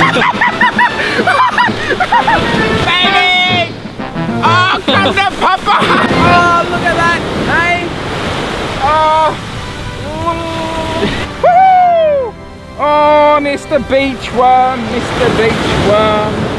Baby! Oh, come to Papa! Oh, look at that! Hey! Oh! Woohoo! Oh, Mr. Beachworm, Mr. Beachworm.